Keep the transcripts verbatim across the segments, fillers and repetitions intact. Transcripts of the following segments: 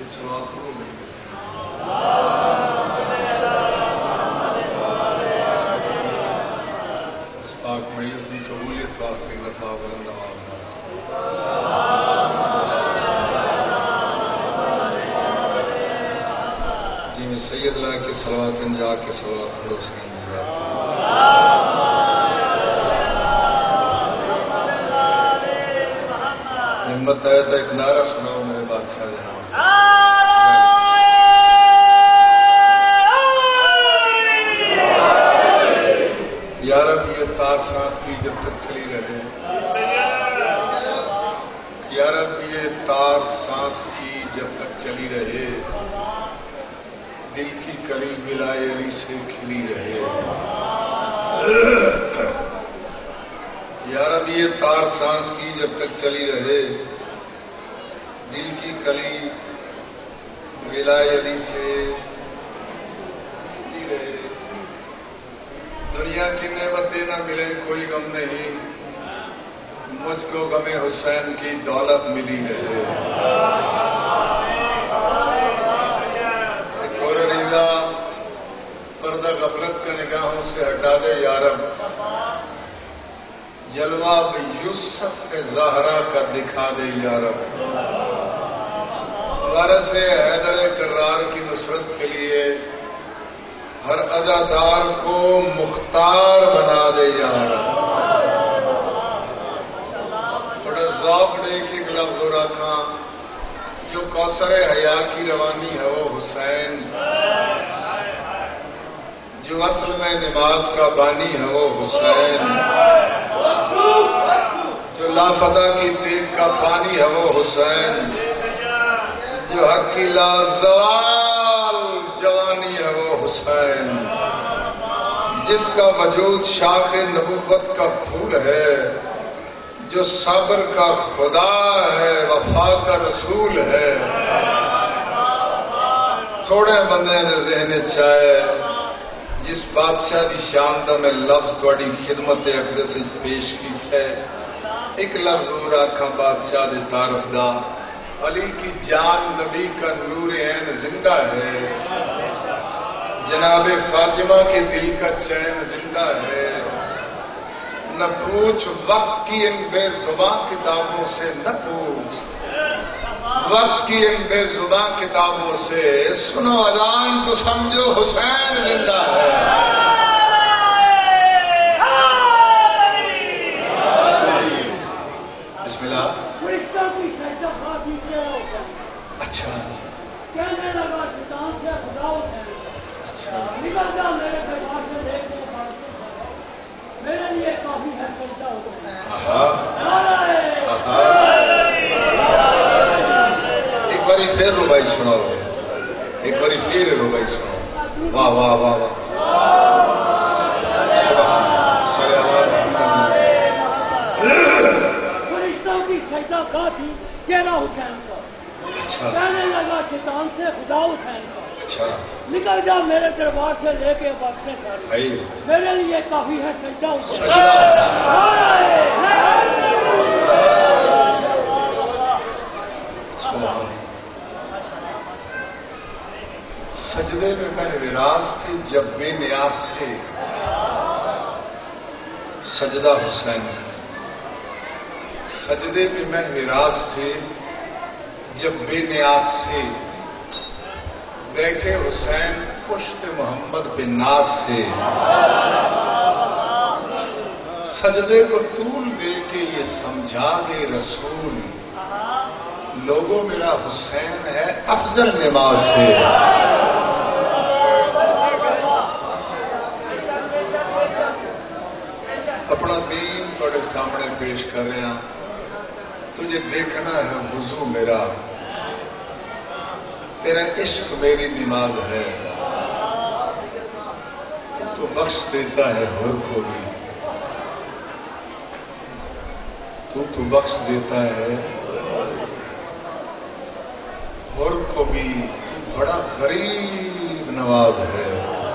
اس پاک مجلس کی قبولیت واسطے دفعہ بلند آواز نال جی میں سید لا کے صلوات جا کے صلوات پڑھو سکیں ہمت ہے تو ایک نعرہ سناؤ میرے بادشاہ جناب یا رب یہ تار سانس کی جب تک چلی رہے یا رب یہ تار سانس کی جب تک چلی رہے دل کی کلی ولائے علی سے کھلی رہے یا رب یہ تار سانس کی جب تک چلی رہے دل کی کلی ولائے علی سے کھلی رہے دنیا کی نعمتیں نہ ملے کوئی غم نہیں مجھ کو غم حسین کی دولت ملی رہے ایک اور عریضہ پردہ غفلت کا نگاہوں سے ہٹا دے یا رب جلوہ یوسف زہرا کا دکھا دے یا رب وارث حیدر کرار کی نصرت کے لیے ہر عزادار کو مختار بنا دے یا رب بڑا ذوق دیکھ ایک لفظ ہو رکھا جو کوثر حیا کی روانی ہے وہ حسین جو اصل میں نماز کا بانی ہے وہ حسین جو لافتہ کی تیغ کا پانی ہے وہ حسین جو حق کی لازوال جوانی ہے وہ حسین جس کا وجود شاخ نبوت کا پھول ہے جو صبر کا خدا ہے وفا کا رسول ہے تھوڑے بندے نے ذہن چاہے جس بادشاہ دی شان دا میں لفظ تھوڑی خدمت اقدس پیش کی تھے ایک لفظ اور آکھاں بادشاہ دے تعارف دا علی کی جان نبی کا نور عین زندہ ہے جناب فاطمہ کے دل کا چین زندہ ہے نہ پوچھ وقت کی ان بے زباں کتابوں سے نہ پوچھ وقت کی ان بے زباں کتابوں سے سنو اذان تو سمجھو حسین زندہ ہے بسم اللہ اچھا اچھا میرے لیے کافی ہے سجدہ ایک باری پھر ربائی سناؤ ایک باری پھر ربائی سناؤ واہ واہ واہ واہ سبحان فرشتوں کی سجدہ گاہ تھی چہرہ حسین کا کہنے لگا شیطان سے خدا حسین کا اچھا نکل جا میرے دربار سے لے کے واپس ساری میرے لیے کافی ہے سجدہ حسین سجدے میں مہوراز تھے جب بے نیاز سے سجدہ حسین سجدے میں مہوراز تھے جب بے نیاز سے بیٹھے حسین پشت محمد بن ناز سے سجدے کو طول دے کے یہ سمجھا گے رسول لوگوں میرا حسین ہے افضل نماز سے اپنا دین تھوڑے سامنے پیش کر رہے ہیں تجھے دیکھنا ہے وضو میرا تیرا عشق میری نماز ہے تو تو بخش دیتا ہے ہر کو بھی تو تو بخش دیتا ہے ہر کو بھی تو بڑا غریب نواز ہے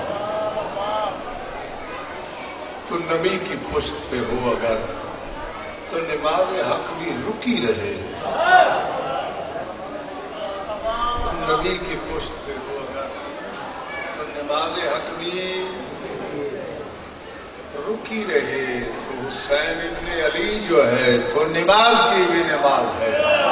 تو نبی کی پشت پہ ہو اگر تو نماز حق بھی رکی رہے نبی کی پشت پہ ہو اگر تو نماز حق بھی رکی رہے تو حسین ابن علی جو ہے تو نماز کی بھی نماز ہے.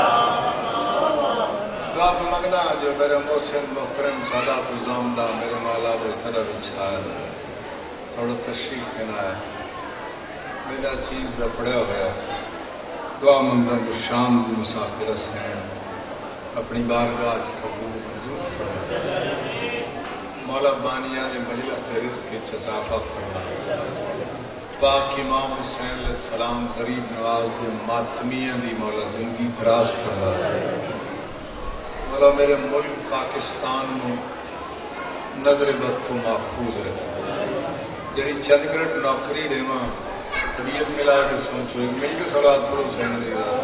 دعا منگنا جو میرے محسن محترم سادات الزامدہ میرے مولا دے طرف اچھا تھوڑا تشریف کرنا ہے میرا چیز دا پڑیا ہوا دعا منگنا جو شام کی مسافر حسین اپنی بارگاہ قبول منظور فرمائے. مولا بانیہ نے مجلس دے رزق عطا فرمائے. پاک امام حسین علیہ السلام غریب نواز دے ماتمیاں دی مولا زندگی دراز فرمائے. مولا میرے ملک پاکستان نو نظر بد تو محفوظ رکھے. جڑی چند گرٹ نوکری دیواں طبیعت ملا کے سوچو ایک مل کے صلوات پڑھو حسین دی ذات.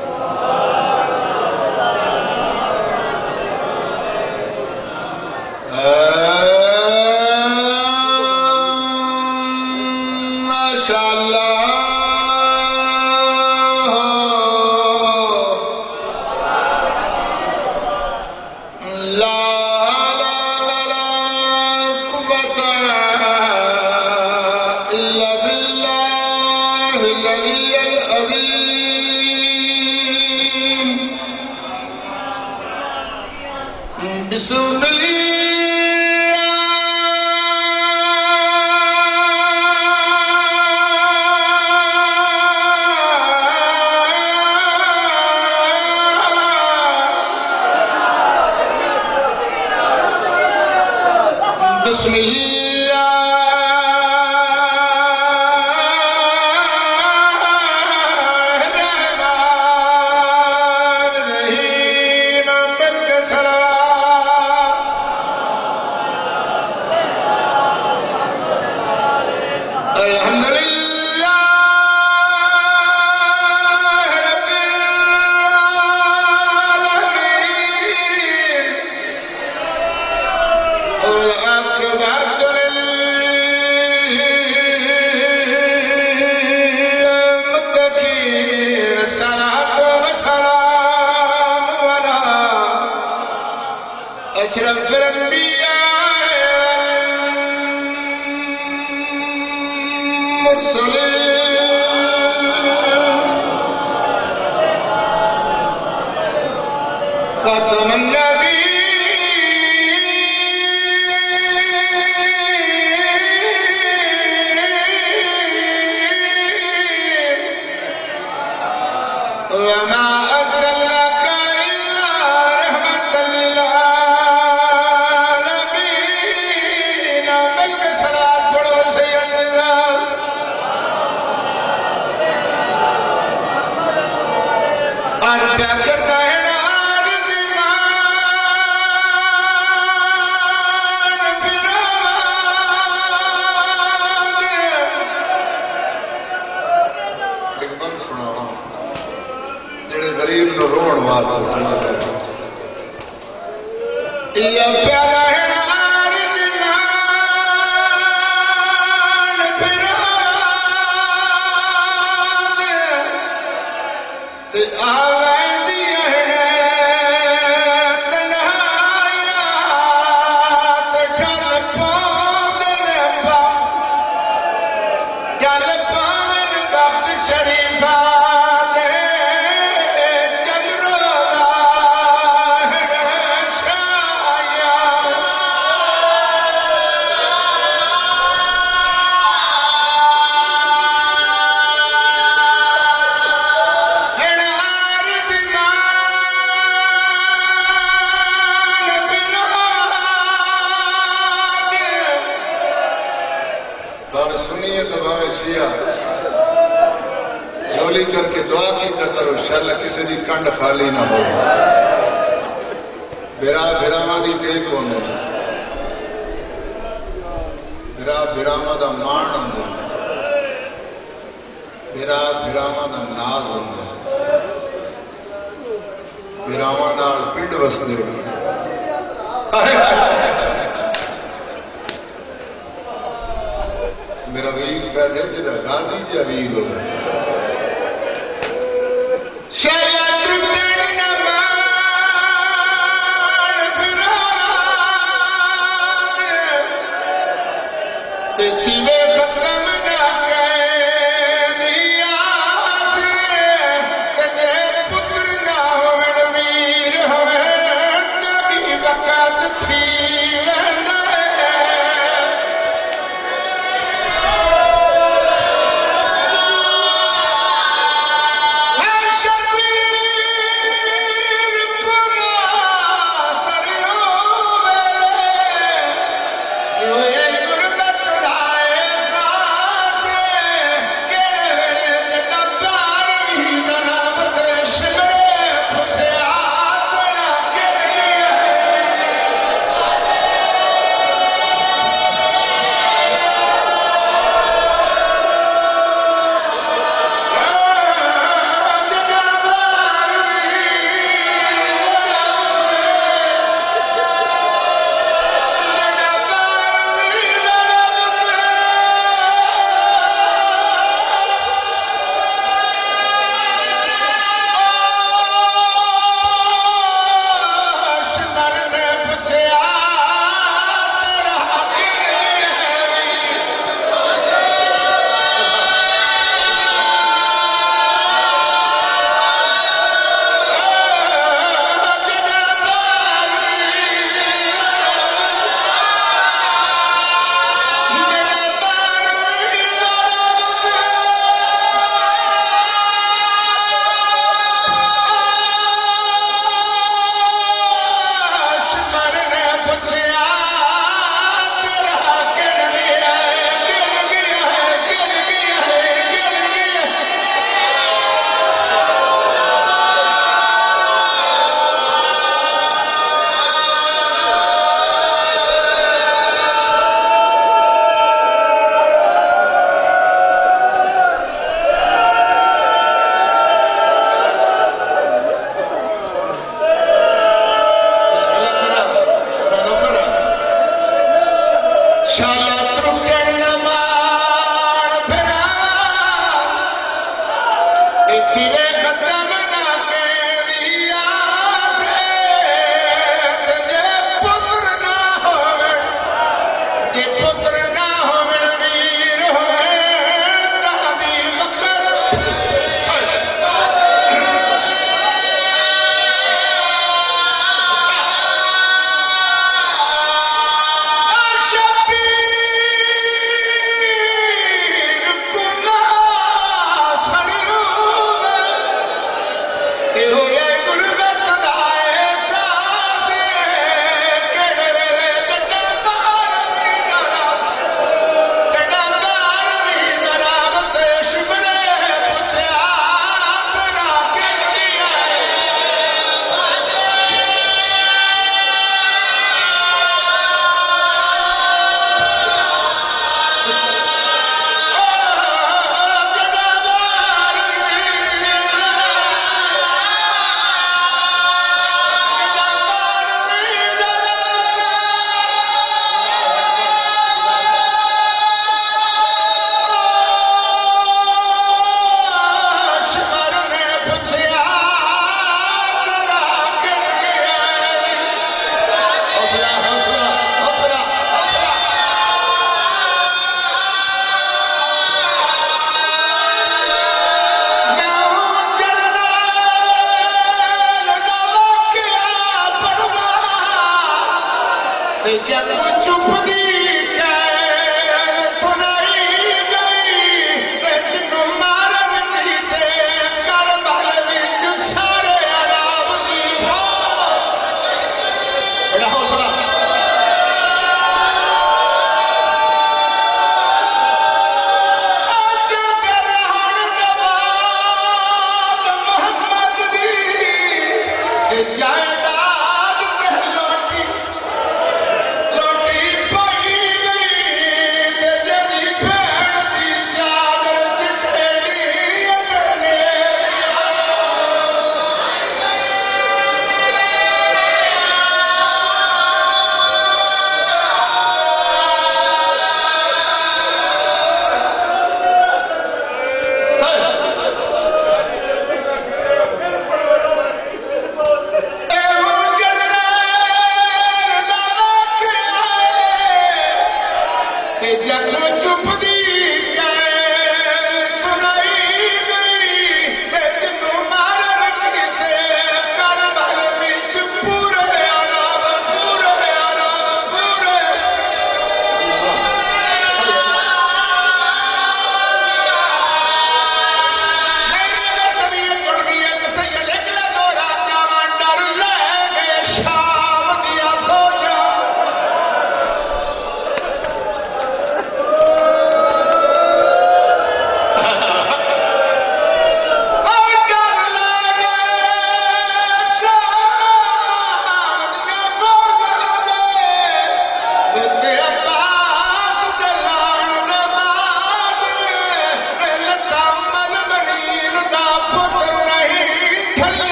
شاید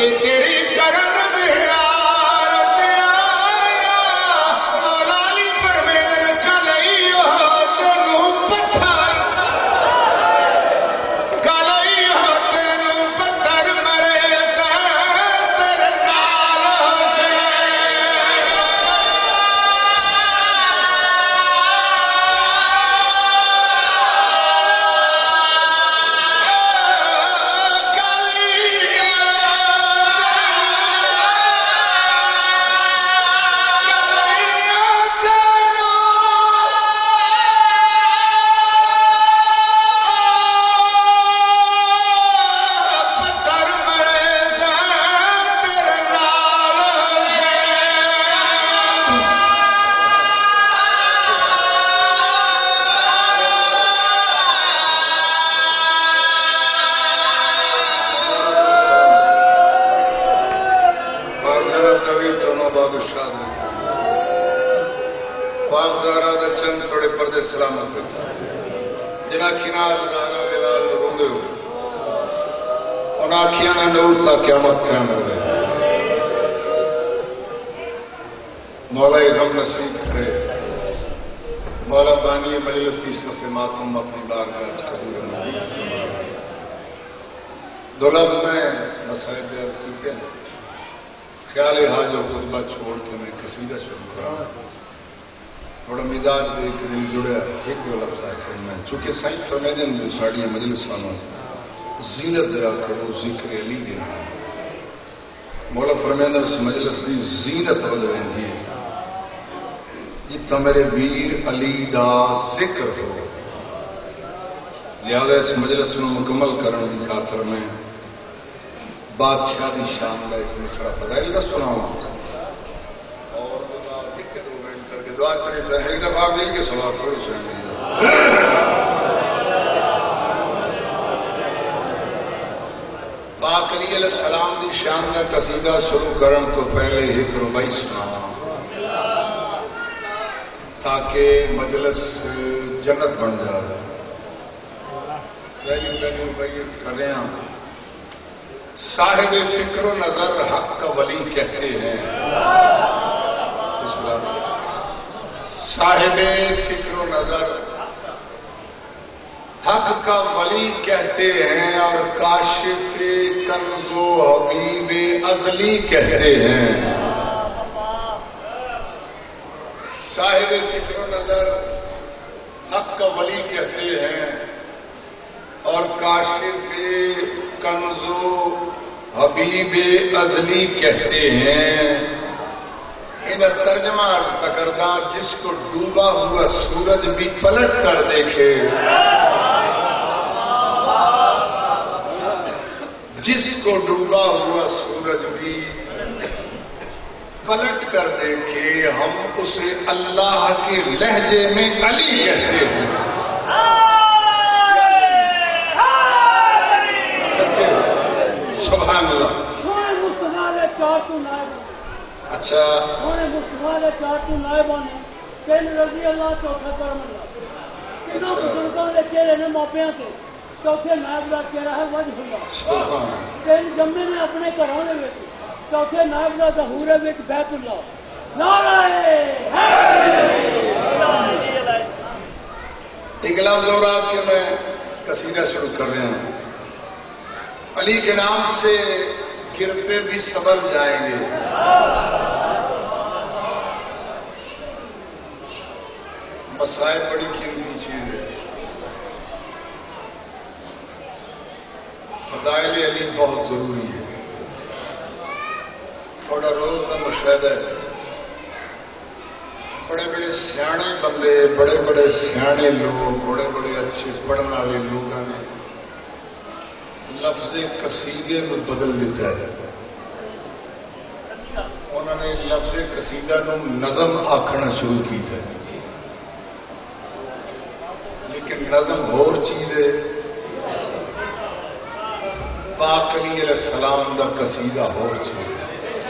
کہ تیری کرن دیارت آیا مولا علی پروین کلائیو تینوں پتھر کلائیو تینوں پتھر مرے جائے تیرے نال سلامت جنا کھنال دانا دلال روندے ہو ان آکھیاں نہ نور تا قیامت قائم ہوئے مولا غم نصیب کرے مولا بانی مجلس کی صف ماتم اپنی بارگاہ قبول فرمائے دو لفظ میں مسائل بیان کیتے ہیں خیال حاج و خطبہ چھوڑ کے میں قصیدہ شروع کرا تھوڑا مزاج دے کے دل جڑیا ایک دو لفظ ہے کہ میں چونکہ سائیں فرمیدن جو ساڑی مجلس آنوں زینت دیا کرو ذکر علی دینا مولا فرمیدن اس مجلس دی زینت بلوین دی جتا میرے ویر علی دا ذکر ہو لہذا اس مجلس میں مکمل کرنے کی خاطر میں بادشاہ دی شان کا ایک مصرع فضائل کا سناؤں دعا چلی چاہے ایک دفعہ دل کے سوال کرو سنیں پاک علی علیہ السلام دی شان کا قصیدہ شروع کرن تو پہلے ایک ربائی سنا تاکہ مجلس جنت بن جائے پہلی پہلی ربائی کر رہے ہیں صاحب فکر و نظر حق کا ولی کہتے ہیں اس بات صاحب فکر و نظر حق کا ولی کہتے ہیں اور کاشف کنز و حبیب ازلی کہتے ہیں صاحب فکر و نظر حق کا ولی کہتے ہیں اور کاشف کنز و حبیب ازلی کہتے ہیں انہیں ترجمہ پکردہ جس کو ڈوبا ہوا سورج بھی پلٹ کر دیکھے جس کو ڈوبا ہوا سورج بھی پلٹ کر دیکھے ہم اسے اللہ کے لہجے میں علی کہتے ہیں سچے سبحان اللہ اچھا انہیں مصطفیٰ نے چارٹو نائبوں نے تین رضی اللہ چوتھا کرم اللہ انہوں بزرگوں نے چہرے نے موپیاں سے چوتھے نائب کا چہرہ ہے وجہ اللہ تین جمعے نے اپنے گھروں نے بیٹھے چوتھے نائب کا ظہور ہے بیت بیت اللہ نعرہ ایک لفظ اور آپ کے میں قصیدہ شروع کر رہے ہیں علی کے نام سے گرتے بھی سبر جائیں گے مسائل بڑی قیمتی چیز ہے فضائل علی بہت ضروری ہے تھوڑا روز کا مشاہدہ ہے بڑے بڑے سیانے بندے بڑے بڑے سیانے لوگ بڑے بڑے اچھے پڑھنے والے لوگ نے لفظ قصیدے کو بدل دیتا ہے انہوں نے لفظ قصیدہ کو نظم آکھنا شروع کیتا ہے لیکن نظم اور چیز ہے پاک علی علیہ السلام دا قصیدہ اور چیز ہے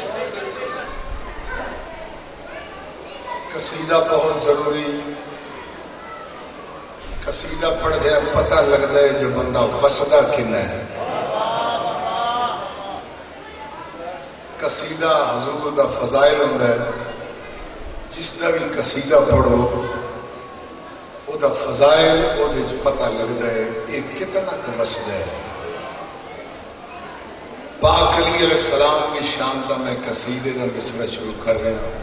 قصیدہ بہت ضروری قصیدہ پڑھ دیا پتہ لگتا ہے جو بندہ وسدا کن ہے قصیدہ حضور دا فضائل ہوندا ہے، جس دا بھی قصیدہ پڑھو او دا فضائل او دے وچ پتہ لگدا ہے یہ کتنا درست ہے۔ پاک علی علیہ السلام کی شان کا میں قصیدے کا مصرع شروع کر رہا ہوں۔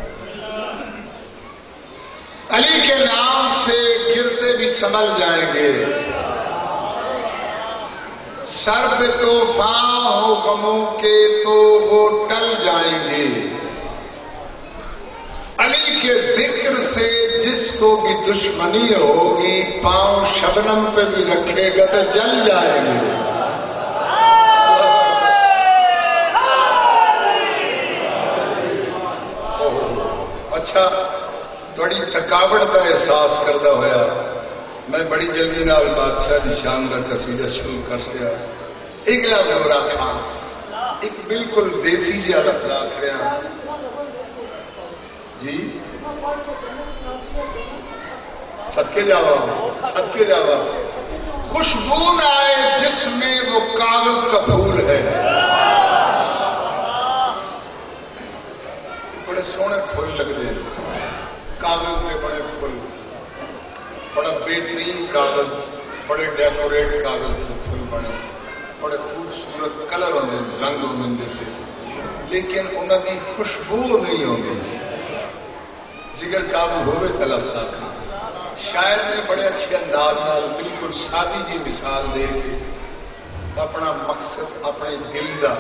علی کے نام سے گرتے بھی سنبھل جائیں گے، سر پہ طوفان ہو غموں کے تو وہ ٹل جائیں گے۔ علی کے ذکر سے جس کو بھی دشمنی ہوگی پاؤں شبنم پہ بھی رکھے گا تو جل جائیں گے۔ اچھا تھوڑی تھکاوٹ کا احساس کرتا ہوا میں بڑی جلدی نال بادشاہ کی شان کا قصیدہ شروع کر دیا۔ اگلا دورہ تھا ایک بالکل دیسی جہا لفظ آخ رہا جی صدقے جاوا صدقے جاوا خوشبو نہ آئے جس میں وہ کاغذ کا پھول ہے۔ بڑے سونے پھول لگتے ہیں کاغذ کے بڑے پھول، بڑا بہترین کاغذ، بڑے ڈیکوریٹ کاغذ کے پھول بنے، بڑے خوبصورت کلر ہوتے رنگ ہوتے لیکن انہوں کی خوشبو نہیں ہوتی۔ جگر قابو ہوئے تو لفظ آخا شاعر نے بڑے اچھے انداز نال بالکل سادی جی مثال دے کے اپنا مقصد اپنے دل کا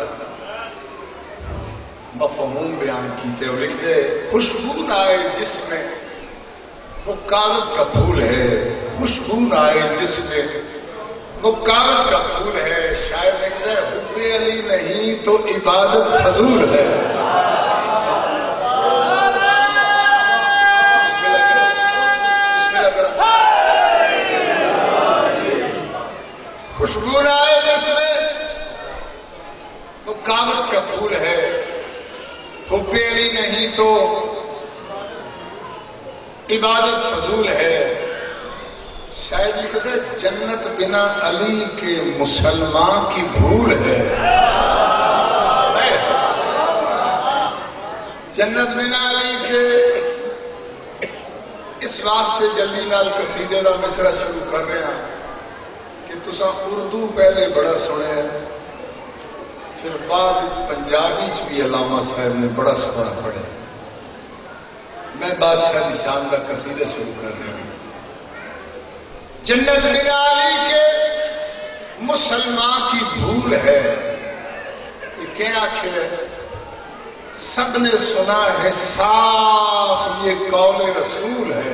مفہوم بیان کیتے اور لکھتے خوشبو نہ آئے جس میں وہ کاغذ کا پھول ہے، خوشبو نہ آئے جس میں وہ کاغذ کا پھول ہے۔ شاعر لکھتا ہے حب علی نہیں تو عبادت فضول ہے۔ خوشبو نہ آئے جس میں وہ کاغذ کا پھول ہے، حب علی نہیں تو عبادت فضول ہے۔ شاید لکھتے ہیں جنت بنا علی کے مسلمان کی بھول ہے۔ جنت بنا علی کے اس واسطے جلدی نال قصیدے کا مصرع شروع کر رہے ہیں کہ تساں اردو پہلے بڑا سنے ہیں، پھر بعد پنجابی چ بھی علامہ صاحب نے بڑا سونا پڑھا۔ میں بادشاہ کی شان کا قصیدہ شروع کر رہا ہوں۔ جنت بنا علی کے مسلمان کی بھول ہے، یہ کیا آخر سب نے سنا ہے صاف یہ قول رسول ہے،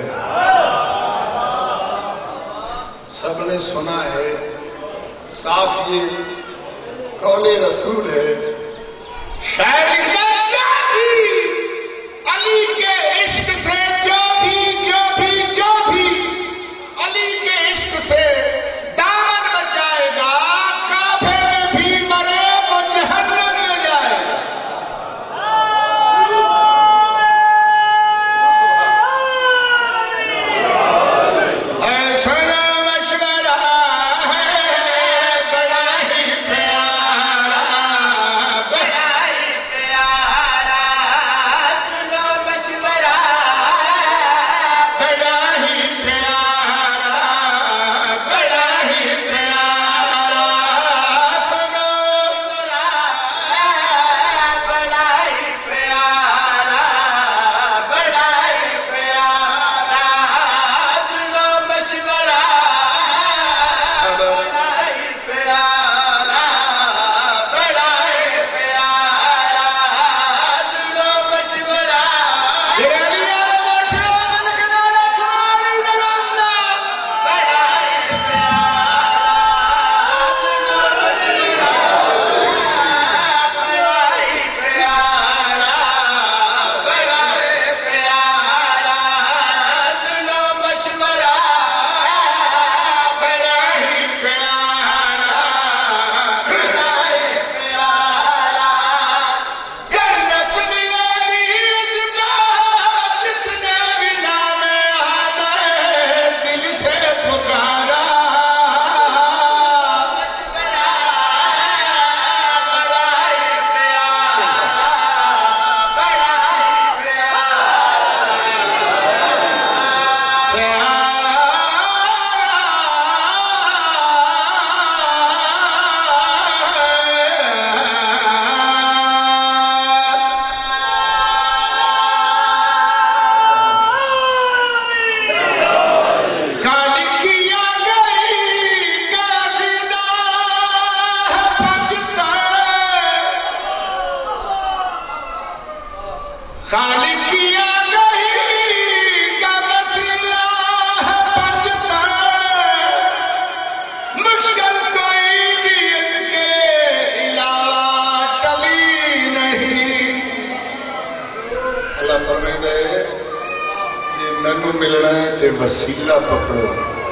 سب نے سنا ہے صاف یہ قول رسول ہے۔ شاعر لکھتا ہے کیا بھی علی کے عشق سے جو بھی جو بھی جو بھی علی کے عشق سے دامن بچائے گا کعبے میں بھی مرے وہ جہنم میں جائے گا۔ خالق کیا گئی کا وسیلہ ہے پنجتا، مشکل کوئی بھی ان کے علاوہ کبھی نہیں۔ اللہ فرمائے دے کہ مینوں ملنا ہے تے وسیلہ پکڑو۔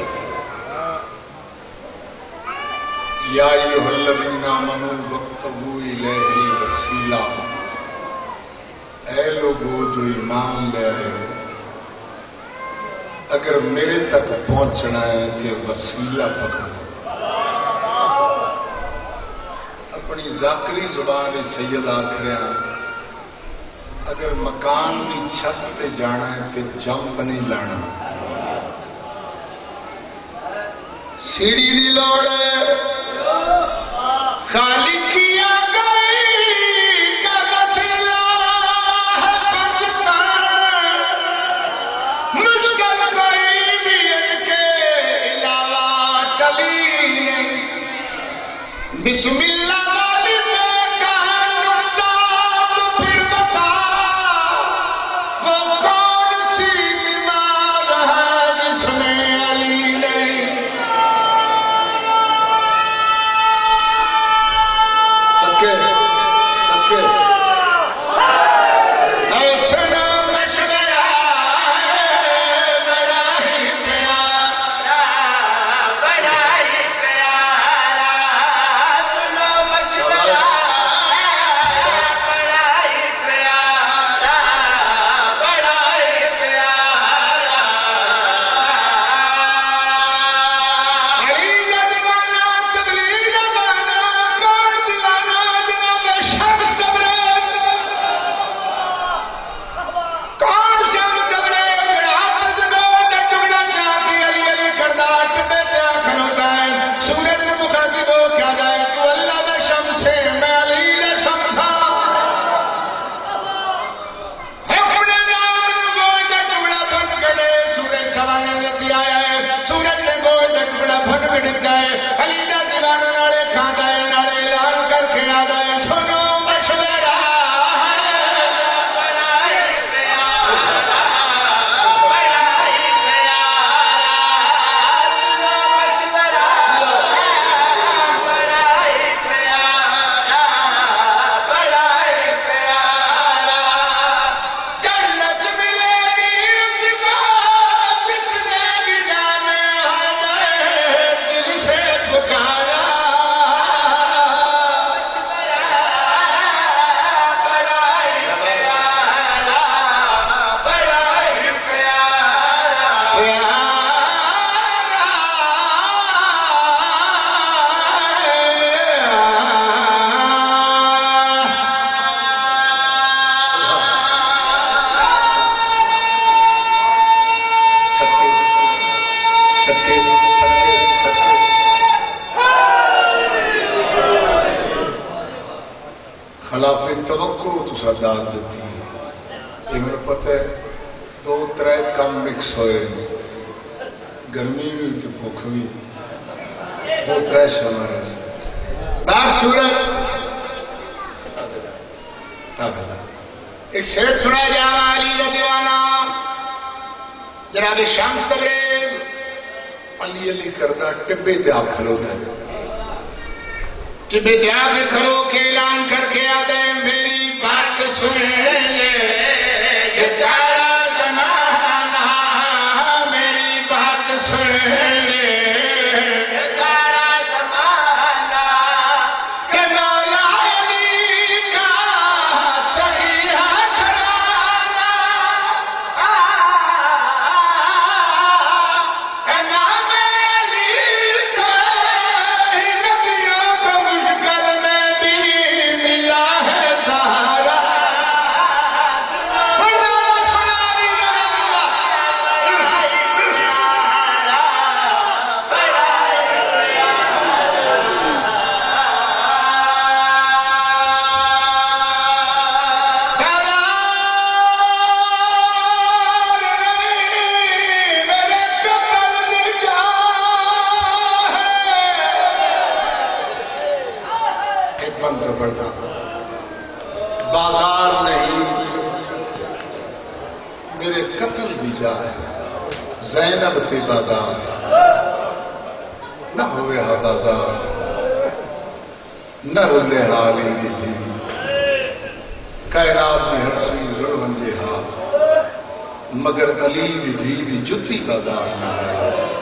یا ایھا الذین آمنوا وابتغوا الیہ الوسیلہ، اے لوگو جو ایمان لے آئے ہو، اگر میرے تک پہنچنا ہے تو وسیلہ پکڑو۔ اپنی ذاکری زبان سید آخریاں اگر مکان کی چھت تے جانا ہے تو جمپ نہیں لانا، سیڑھی دی لوڑ ہے۔ خالق کیا گئی کا وسیلہ ہے پنجتا، مشکل کوئی بھی ان کے علاوہ کبھی نہیں۔ بسم اللہ والی پہ کہا نکتا تو پھر بتا، وہ کون سی نماز ہے جس میں علی نہیں۔ دال دیتی ہے، یہ میرے پتہ ہے دو ترے کم مکس ہوئے، گرمی بھی تو بھوک بھی، دو ترے شمار ہے بار صورت ایک شعر سنا جانا علی کا دیوانہ جناب شمس تبریز علی علی کرتا ٹبے تے آ کھلوتا ہے، ٹبے تے آ کے کھلو کے اعلان کر کے آدھے میری بات سن لے یہ سارا زمانہ، میری بات سن لے یہ سارا زمانہ، کہ مولا علی کا صحیح گھرانہ، امام علی سے نبیوں کو مشکل میں بھی ملا ہے سہارا۔ بازار نہیں میرے قتل دی جائے زینب تے بازار نہ ہوئے ہا بازار نہ رولے حالی دی تھی کائنات میں ہر چیز رلون جے ہا مگر علی دی جی دی جتی بازار نہ آئے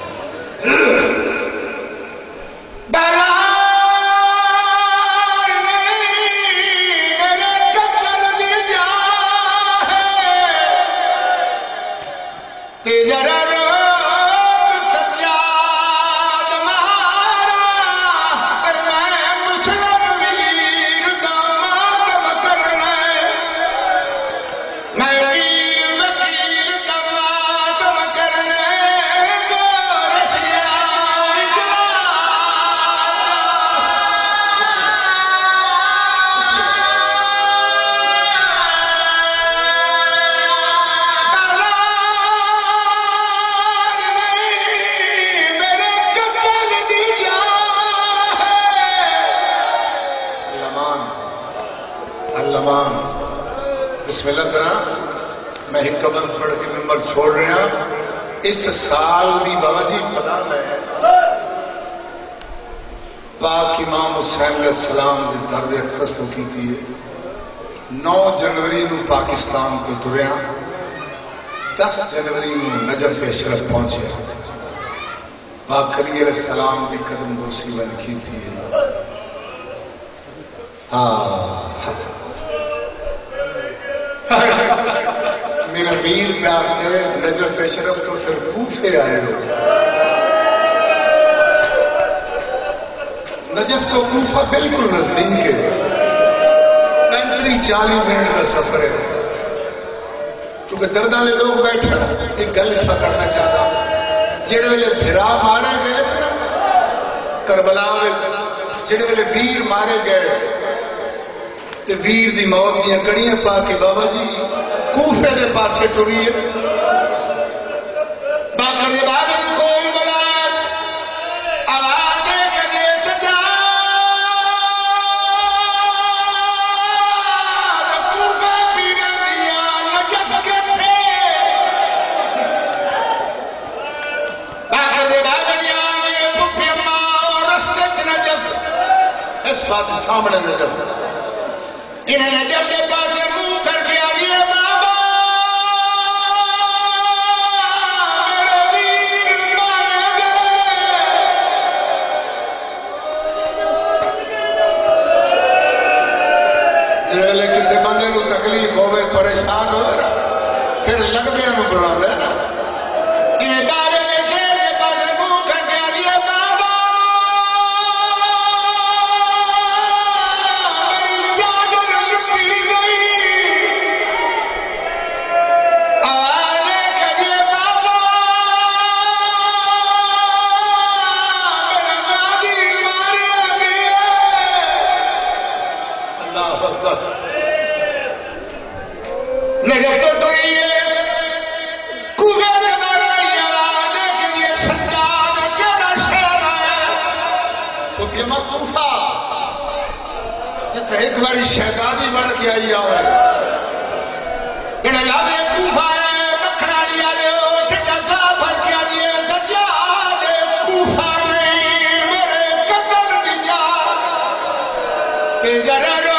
بسم اللہ کرا میں ایک قبر پڑھ کے ممبر چھوڑ رہا اس سال دی بابا جی خدا میں پاک امام حسین علیہ السلام دے درد اقتص تو کی تھی نو جنوری نو پاکستان کو تریا دس جنوری نو نجف اشرف پہنچے پاک علی علیہ السلام دی قدم بوسی بن کی تھی ہاں میرا ویر پیار نے نجف اشرف تو پھر کوفے آئے ہو نجف تو کوفہ بالکل نزدیک ہے پینتری چالی منٹ کا سفر ہے چونکہ دردانے لوگ بیٹھے ایک گل اچھا کرنا چاہتا جڑے ویلے بھرا مارے گئے کربلا میں جڑے ویلے ویر مارے گئے تے ویر دی موت دیاں کڑیاں پا کے بابا جی کوفے دے پاسے ٹری ہے باقر دے بابے دی کول بلاس آواز دے کدے سجاد کوفے پینے دیا نجف کے تھے باقر دے بابے دی آگے پھپی اماں اور رستے چ نجف اس پاس سامنے نجف انہیں نجف کے پاسے منہ کر کے آگے بابا کسی بندے کو تکلیف ہوئے پریشان ہوئے پھر لگتے ہیں بنا دے نا یہ بابے نے شیر کے پاس منہ کر کے آدیا بابا میری چادر لٹی گئی آواز نے کہا بابا میرا غازی ماریا گیا اللہ اکبر نجف تو ٹری ہے کوفے کے بارے آواز ہے کہ یہ سجاد کیڑا شہر ہے تو پیما کوفہ جتنے ایک باری شہزادی بڑھ کے آئی آئے جنہیں لابے کوفہ ہے مکھناڑی آلے ہو ٹھٹا سا بھر کے آئیے سجاد کوفہ نہیں میرے قتل دی جا کہ ذرا رو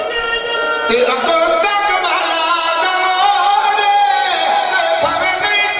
تے اگوں تک مالا دموڑے پھوے نہیں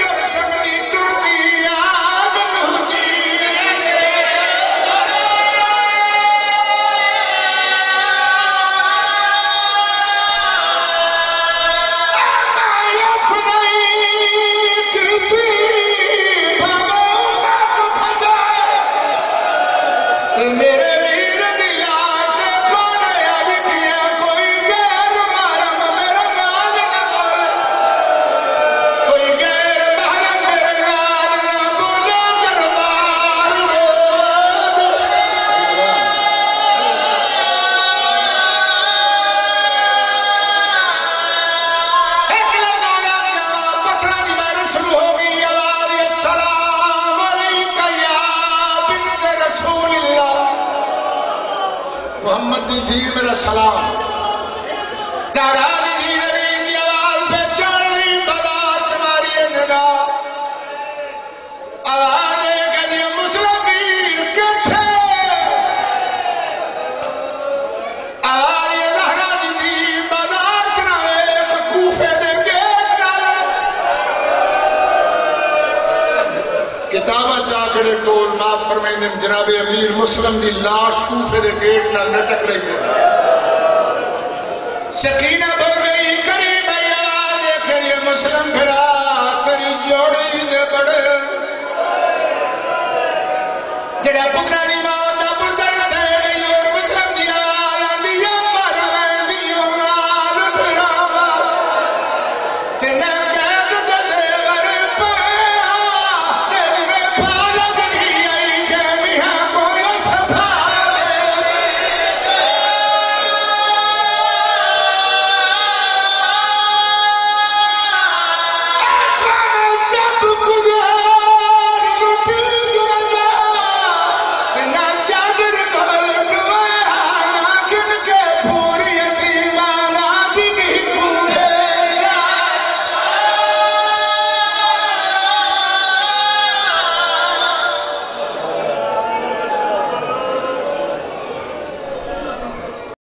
محمد دی جی میرا سلام زہرا دی جی نبی کی آواز پہ چڑھی بازار چماری نگاہ آواز دے کہ دی مسلم پیر کٹھے آواز یہ زہرا دی جی بازار چنائے کوفے دے گیٹ نال کتابہ چاکڑے کول معاف فرمائیں جناب امیر مسلم دی لاش کوفے دے گیٹ نال نٹک رہی ہے سکینہ بول گئی کریم بھائی آواز دیکھ یہ مسلم بھرا تیری جوڑی دے بڑے جڑا پترا دی ماں